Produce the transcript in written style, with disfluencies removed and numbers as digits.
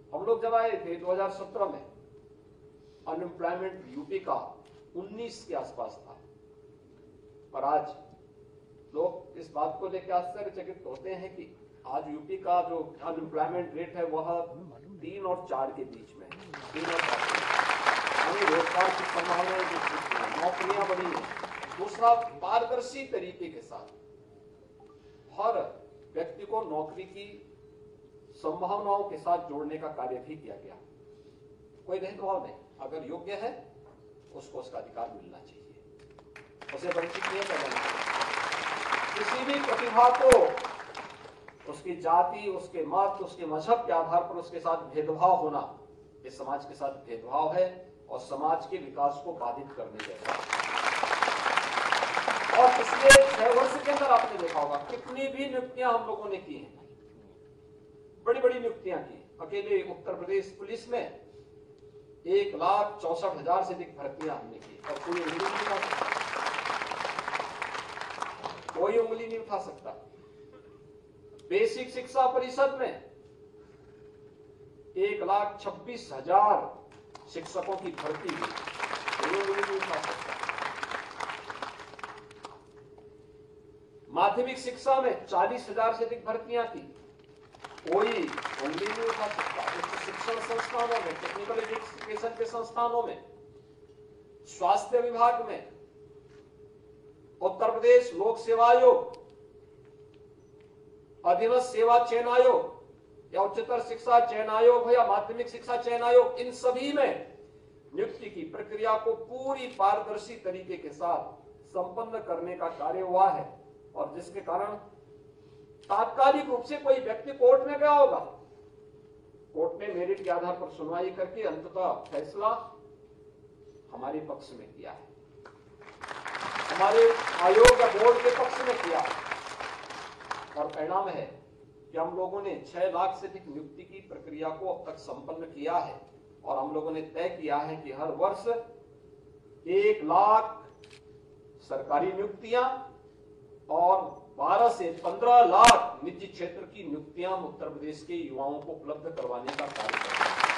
हम लोग जब आए थे 2017 में, अनएम्प्लॉयमेंट यूपी का 19 के आसपास था, और आज लोग इस बात को लेकर आश्चर्यचकित होते हैं कि आज यूपी का जो अनएम्प्लॉयमेंट रेट है वह 3 और 4 के बीच में है। 3 और 4 रोजगार की संभावनाएं, नौकरियां बढ़ी है। दूसरा, पारदर्शी तरीके के साथ हर व्यक्ति को नौकरी की संभावनाओं के साथ जोड़ने का कार्य भी किया गया। कोई भेदभाव नहीं, अगर योग्य है उसको उसका अधिकार मिलना चाहिए, उसे वंचित नहीं करना चाहिए। किसी भी प्रतिभा को उसकी जाति, उसके मत, उसके मजहब के आधार पर उसके साथ भेदभाव होना इस समाज के साथ भेदभाव है और समाज के विकास को बाधित करने जैसा। और पिछले 6 वर्ष के अंदर आपने देखा होगा कितनी भी नियुक्तियां हम लोगों ने की हैं, बड़ी बड़ी नियुक्तियां की। अकेले उत्तर प्रदेश पुलिस में 1,64,000 से अधिक भर्तियां हमने की और कोई उंगली नहीं उठा सकता, कोई उंगली नहीं उठा सकता। बेसिक शिक्षा परिषद में 1,26,000 शिक्षकों की भर्ती हुई, कोई उंगली नहीं उठा सकता। माध्यमिक शिक्षा में 40,000 से अधिक भर्तियां की, कोई उंगली नहीं उठा सकता। उच्च शिक्षण संस्थानों में, टेक्निकल एजुकेशन के संस्थानों में, स्वास्थ्य विभाग में, उत्तर प्रदेश लोक सेवा आयोग, अधीनस्थ सेवा चयन आयोग या उच्चतर शिक्षा चयन आयोग हो या माध्यमिक शिक्षा चयन आयोग, इन सभी में नियुक्ति की प्रक्रिया को पूरी पारदर्शी तरीके के साथ संपन्न करने का कार्य हुआ है। और जिसके कारण तात्कालिक रूप से कोई व्यक्ति कोर्ट में गया होगा, कोर्ट ने मेरिट के आधार पर सुनवाई करके अंततः फैसला हमारे पक्ष में किया है, हमारे आयोग या बोर्ड के पक्ष में किया है। और परिणाम है कि हम लोगों ने 6 लाख से अधिक नियुक्ति की प्रक्रिया को अब तक संपन्न किया है और हम लोगों ने तय किया है कि हर वर्ष 1 लाख सरकारी नियुक्तियां और 12 से 15 लाख निजी क्षेत्र की नियुक्तियां उत्तर प्रदेश के युवाओं को उपलब्ध करवाने का कार्य करते हैं।